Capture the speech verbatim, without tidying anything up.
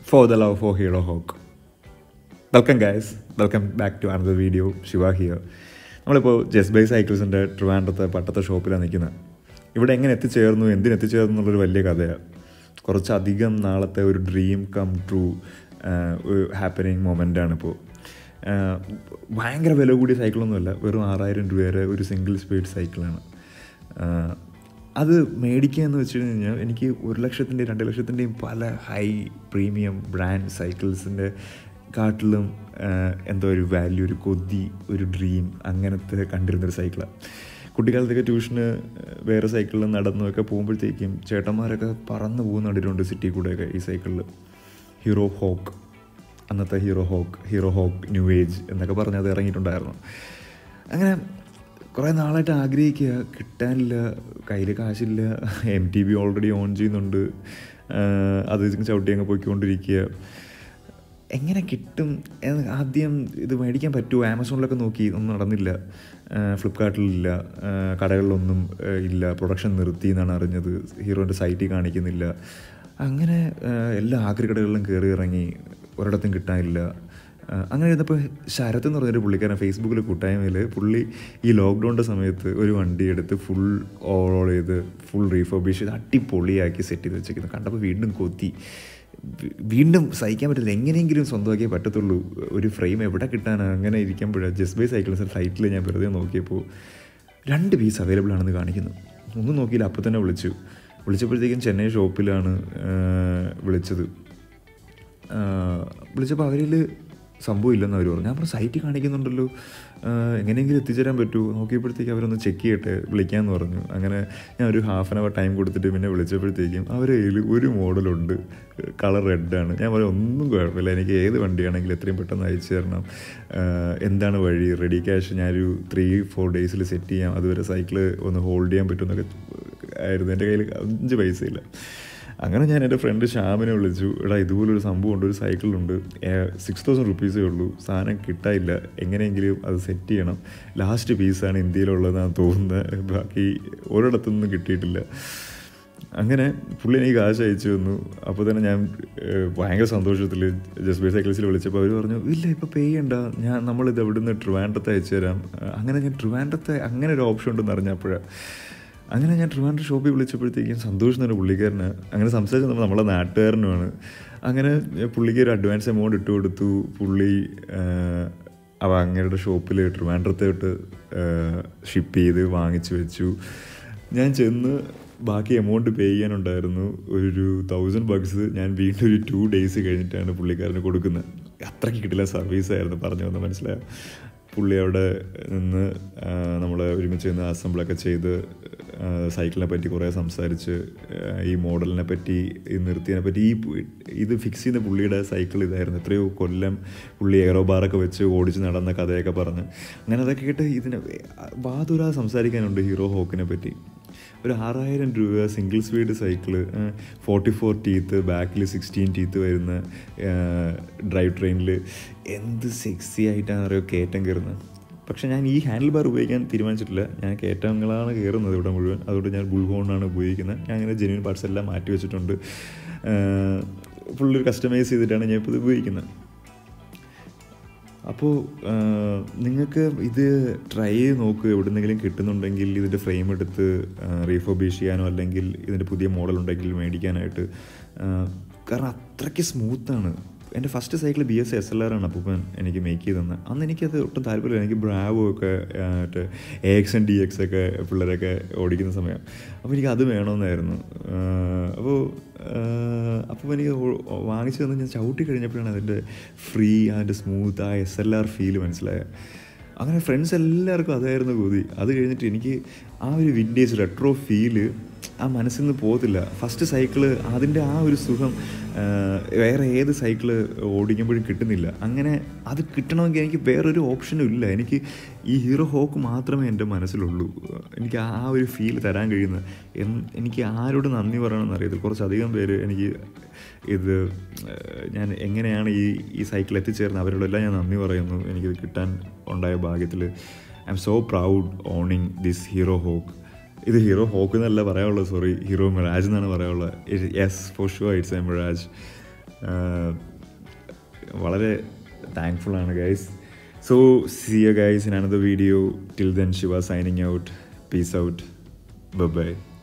For the love for Hero Hawk. Welcome guys, welcome back to another video. Shiva here. നമ്മളിപ്പോൾ just buy സൈക്കിൾസിൻ്റെ ട്രിവാൻഡ്രത്തെ പട്ടത്തെ ഷോപ്പിലാണ് നിൽക്കുന്നത്. ഇവിടെ എങ്ങനെ എത്തിച്ചേർന്നു, എന്തിനെത്തിച്ചേർന്നു എന്നുള്ളൊരു വലിയ കഥയാണ്. കുറച്ചധികം നാളത്തെ ഒരു ഡ്രീം കം ട്രൂ ഒരു ഹാപ്പനിങ് മൊമെൻ്റാണിപ്പോൾ. ഭയങ്കര വില കൂടിയ സൈക്കിളൊന്നുമല്ല, വെറും ആറായിരം രൂപയുടെ ഒരു സിംഗിൾ സ്പീഡ് സൈക്കിളാണ്. അത് മേടിക്കുക എന്ന് വെച്ച് കഴിഞ്ഞാൽ എനിക്ക് ഒരു ലക്ഷത്തിൻ്റെയും രണ്ട് ലക്ഷത്തിൻ്റെയും പല ഹൈ പ്രീമിയം ബ്രാൻഡ് സൈക്കിൾസിൻ്റെ കാട്ടിലും എന്തോ ഒരു വാല്യൂ, ഒരു കൊതി, ഒരു ഡ്രീം അങ്ങനത്തെ കണ്ടിരുന്നൊരു സൈക്കിളാണ്. കുട്ടിക്കാലത്തൊക്കെ ട്യൂഷന് വേറെ സൈക്കിളിൽ നടന്നൊക്കെ പോകുമ്പോഴത്തേക്കും ചേട്ടന്മാരൊക്കെ പറന്ന് പോകുന്ന കണ്ടിട്ടുണ്ട് സിറ്റി കൂടെയൊക്കെ ഈ സൈക്കിളിൽ. ഹീറോ ഹോക്ക്, അന്നത്തെ Hero Hawk, Hero Hawk new age എന്നൊക്കെ പറഞ്ഞ് അത് ഇറങ്ങിയിട്ടുണ്ടായിരുന്നു. അങ്ങനെ കുറേ നാളായിട്ട് ആഗ്രഹിക്കുക, കിട്ടാനില്ല, കയ്യിൽ കാശില്ല, M T B already own ചെയ്യുന്നുണ്ട്, അത് ചവിട്ടി അങ്ങ് പോയിക്കൊണ്ടിരിക്കുക. എങ്ങനെ കിട്ടും? ആദ്യം ഇത് മേടിക്കാൻ പറ്റുമോ? ആമസോണിലൊക്കെ നോക്കി, ഒന്നും നടന്നില്ല. ഫ്ലിപ്കാർട്ടിലില്ല, കടകളിലൊന്നും ഇല്ല, പ്രൊഡക്ഷൻ നിർത്തി എന്നാണ് അറിഞ്ഞത്. ഹീറോൻ്റെ സൈറ്റിൽ കാണിക്കുന്നില്ല. അങ്ങനെ എല്ലാ ആക്രി കടകളിലും കയറി ഇറങ്ങി, ഒരിടത്തും കിട്ടാനില്ല. അങ്ങനെ ഇരുന്നപ്പോൾ ശരത്ത് എന്ന് പറഞ്ഞൊരു പുള്ളിക്കാരൻ ഫേസ്ബുക്കിൽ കൂട്ടായ്മയിൽ പുള്ളി ഈ ലോക്ക്ഡൗണിൻ്റെ സമയത്ത് ഒരു വണ്ടി എടുത്ത് ഫുൾ ഓവറോൾ ചെയ്ത് ഫുൾ റീഫർബിഷ് ചെയ്ത് അടിപൊളിയാക്കി സെറ്റ് ചെയ്ത് വെച്ചിരിക്കുന്നു. കണ്ടപ്പോൾ വീണ്ടും കൊത്തി, വീണ്ടും സഹിക്കാൻ പറ്റില്ല, എങ്ങനെയെങ്കിലും സ്വന്തമാക്കിയേ പറ്റത്തുള്ളൂ. ഒരു ഫ്രെയിം എവിടെ കിട്ടാനാണ്? അങ്ങനെ ഇരിക്കുമ്പോഴാണ് ജസ്റ്റ് ബൈ സൈക്കിൾസ് സൈറ്റിൽ ഞാൻ വെറുതെ നോക്കിയപ്പോൾ രണ്ട് പീസ് അവൈലബിൾ ആണെന്ന് കാണിക്കുന്നു. ഒന്നും നോക്കിയില്ല, അപ്പോൾ തന്നെ വിളിച്ചു. വിളിച്ചപ്പോഴത്തേക്കും ചെന്നൈ ഷോപ്പിലാണ് വിളിച്ചത്. വിളിച്ചപ്പോൾ അവരിൽ സംഭവം ഇല്ലെന്ന് അവർ പറഞ്ഞു. ഞാൻ പറഞ്ഞു സൈറ്റ് കാണിക്കുന്നുണ്ടല്ലോ, എങ്ങനെയെങ്കിലും എത്തിച്ചേരാൻ പറ്റുമോ? നോക്കിയപ്പോഴത്തേക്കും അവരൊന്ന് ചെക്ക് ചെയ്യട്ടെ, വിളിക്കാമെന്ന് പറഞ്ഞു. അങ്ങനെ ഞാൻ ഒരു ഹാഫ് ആൻ അവർ ടൈം കൊടുത്തിട്ട് പിന്നെ വിളിച്ചപ്പോഴത്തേക്കും അവരുടെ കയ്യിൽ ഒരു മോഡലുണ്ട്, കളർ റെഡാണ്. ഞാൻ പറഞ്ഞു ഒന്നും കുഴപ്പമില്ല, എനിക്ക് ഏത് വണ്ടിയാണെങ്കിലും എത്രയും പെട്ടെന്ന് അയച്ചു തരണം, എന്താണ് വഴി, റെഡി ക്യാഷ് ഞാനൊരു ത്രീ ഫോർ ഡേയ്സിൽ സെറ്റ് ചെയ്യാം, അതുവരെ സൈക്കിൾ ഒന്ന് ഹോൾഡ് ചെയ്യാൻ പറ്റുമെന്നൊക്കെ ആയിരുന്നു. എൻ്റെ കയ്യിൽ അഞ്ച് പൈസയില്ല. അങ്ങനെ ഞാൻ എൻ്റെ ഫ്രണ്ട് ഷ്യാമിനെ വിളിച്ചു. എടാ ഇതുപോലൊരു സംഭവമുണ്ട്, ഒരു സൈക്കിളുണ്ട്, സിക്സ് തൗസൻഡ് റുപ്പീസേ ഉള്ളൂ, സാധനം കിട്ടാനില്ല, എങ്ങനെയെങ്കിലും അത് സെറ്റ് ചെയ്യണം, ലാസ്റ്റ് പീസാണ് ഇന്ത്യയിലുള്ളതെന്നാണ് തോന്നുന്നത്, ബാക്കി ഒരിടത്തുനിന്നും കിട്ടിയിട്ടില്ല. അങ്ങനെ പുള്ളി എനിക്ക് കാശ് അയച്ചു തന്നു. അപ്പോൾ തന്നെ ഞാൻ ഭയങ്കര സന്തോഷത്തിൽ ജസ്റ്റ് ബൈ സൈക്കിൾസിൽ വിളിച്ചപ്പോൾ അവർ പറഞ്ഞു ഇല്ല ഇപ്പോൾ പേ ചെയ്യണ്ട, ഞാൻ നമ്മളിത് എവിടെ നിന്ന് ട്രിവാൻഡ്രത്തെ അയച്ചു തരാം. അങ്ങനെ ഞാൻ ട്രിവാൻഡ്രത്തെ അങ്ങനെ ഒരു ഓപ്ഷൻ ഉണ്ടെന്ന് അറിഞ്ഞപ്പോഴാണ്. അങ്ങനെ ഞാൻ ട്രിവാൻഡ്രം ഷോപ്പിൽ വിളിച്ചപ്പോഴത്തേക്കും സന്തോഷം തന്നെ പുള്ളിക്കാരന്. അങ്ങനെ സംസാരിച്ച് നമ്മൾ നമ്മളെ നാട്ടുകാരനുമാണ്. അങ്ങനെ പുള്ളിക്ക് ഒരു അഡ്വാൻസ് എമൗണ്ട് ഇട്ട് കൊടുത്തു. പുള്ളി അവ അങ്ങയുടെ ഷോപ്പിൽ ട്രിവാൻഡ്രത്തോട്ട് ഷിപ്പ് ചെയ്ത് വാങ്ങിച്ചു വെച്ചു. ഞാൻ ചെന്ന് ബാക്കി എമൗണ്ട് പേ ചെയ്യാനുണ്ടായിരുന്നു, ഒരു തൗസൻഡ് ബക്സ്. ഞാൻ വീണ്ടും ഒരു ടു ഡേയ്സ് കഴിഞ്ഞിട്ടാണ് പുള്ളിക്കാരന് കൊടുക്കുന്നത്. അത്രയ്ക്ക് കിട്ടില്ല സർവീസായിരുന്നു, പറഞ്ഞു വന്ന് മനസ്സിലായോ. പുള്ളി അവിടെ നിന്ന് നമ്മൾ ഒരുമിച്ച് നിന്ന് അസംബിളൊക്കെ ചെയ്ത് സൈക്കിളിനെ പറ്റി കുറേ സംസാരിച്ച്, ഈ മോഡലിനെ പറ്റി, ഈ നിർത്തിയതിനെ പറ്റി, ഈ ഇത് ഫിക്സ് ചെയ്യുന്ന പുള്ളിയുടെ സൈക്കിൾ ഇതായിരുന്നു, എത്രയോ കൊല്ലം പുള്ളി എയറോ ബാറൊക്കെ വെച്ച് ഓടിച്ച് നടന്ന കഥയൊക്കെ പറഞ്ഞ്. അങ്ങനെ അതൊക്കെ കേട്ട് ഇതിനെ വാതുരാ സംസാരിക്കാനുണ്ട് ഹീറോ ഹോക്കിനെ പറ്റി. ഒരു ആറായിരം രൂപ single speed cycle, forty four teeth, ബാക്കിൽ സിക്സ്റ്റീൻ ടീത്ത് വരുന്ന ഡ്രൈവ് ട്രെയിനിൽ എന്ത് സെക്സി ആയിട്ടാണ് അറിയോ കയറ്റം കയറുന്നത്. പക്ഷേ ഞാൻ ഈ ഹാൻഡിൽ ബാർ ഉപയോഗിക്കാൻ തീരുമാനിച്ചിട്ടില്ല. ഞാൻ കയറ്റങ്ങളാണ് കയറുന്നത് ഇവിടെ മുഴുവൻ. അതുകൊണ്ട് ഞാൻ ബുൾ ഹോണാണ് ഉപയോഗിക്കുന്നത്. ഞാൻ അങ്ങനെ ജെന്യൂൻ പാർട്സ് എല്ലാം മാറ്റി വെച്ചിട്ടുണ്ട്. ഫുള്ളൊരു കസ്റ്റമൈസ് ചെയ്തിട്ടാണ് ഞാൻ ഇപ്പോൾ ഇത് ഉപയോഗിക്കുന്നത്. അപ്പോൾ നിങ്ങൾക്ക് ഇത് ട്രൈ ചെയ്ത് നോക്കുക. എവിടെന്നെങ്കിലും കിട്ടുന്നുണ്ടെങ്കിൽ ഇതിൻ്റെ ഫ്രെയിം എടുത്ത് റീഫർബിഷ് ചെയ്യാനോ അല്ലെങ്കിൽ ഇതിൻ്റെ പുതിയ മോഡൽ ഉണ്ടെങ്കിൽ മേടിക്കാനായിട്ട്. കാരണം അത്രയ്ക്ക് സ്മൂത്താണ്. എൻ്റെ first cycle B S S L R ആണ് അപ്പം എനിക്ക് മേക്ക് ചെയ്ത് തന്നെ. അന്ന് എനിക്കത് ഒട്ടും താല്പര്യമില്ല. എനിക്ക് ബ്രാവോ ഒക്കെ മറ്റേ A X and D X ഒക്കെ പിള്ളേരൊക്കെ ഓടിക്കുന്ന സമയം. അപ്പോൾ എനിക്ക് അത് വേണമെന്നായിരുന്നു. അപ്പോൾ അപ്പോൾ എനിക്ക് വാങ്ങിച്ചു തന്നെ ഞാൻ ചവിട്ടി കഴിഞ്ഞപ്പോഴാണ് അതിൻ്റെ ഫ്രീ, അതിൻ്റെ സ്മൂത്ത്, ആ എസ് എൽ ആർ ഫീല് മനസ്സിലായത്. അങ്ങനെ ഫ്രണ്ട്സ് എല്ലാവർക്കും അതായിരുന്നു കൊതി. അത് കഴിഞ്ഞിട്ട് എനിക്ക് ആ ഒരു വിൻറ്റേജ് റെട്രോ ഫീല് ആ മനസ്സിൽ നിന്ന് പോകത്തില്ല. ഫസ്റ്റ് സൈക്കിള് അതിൻ്റെ ആ ഒരു സുഖം വേറെ ഏത് സൈക്കിള് ഓടിക്കുമ്പോഴും കിട്ടുന്നില്ല. അങ്ങനെ അത് കിട്ടണമെങ്കിൽ എനിക്ക് വേറൊരു ഓപ്ഷനും ഇല്ല. എനിക്ക് ഈ ഹീറോ ഹോക്ക് മാത്രമേ എൻ്റെ മനസ്സിലുള്ളൂ. എനിക്ക് ആ ഒരു ഫീൽ തരാൻ കഴിയുന്നത്. എനിക്ക് ആരോട് നന്ദി പറയണമെന്ന് അറിയത്തില്ല. കുറച്ചധികം പേര് എനിക്ക് ഇത് ഞാൻ എങ്ങനെയാണ് ഈ ഈ സൈക്കിൾ എത്തിച്ചേർന്നത് അവരോടെല്ലാം ഞാൻ നന്ദി പറയുന്നു. എനിക്കിത് കിട്ടാൻ ഉണ്ടായ ഭാഗ്യത്തിൽ. I'm so proud owning this Hero Hawk. ഇത് ഹീറോ ഹോക്ക് എന്നല്ല പറയാനുള്ളത്, സോറി, ഹീറോ മിറാജ് എന്നാണ് പറയാനുള്ളത്. Yes, for sure it's a Mirage. വളരെ താങ്ക്ഫുള്ളാണ് guys. So see you guys in another video. Till then Shiva signing out. Peace out. Bye by.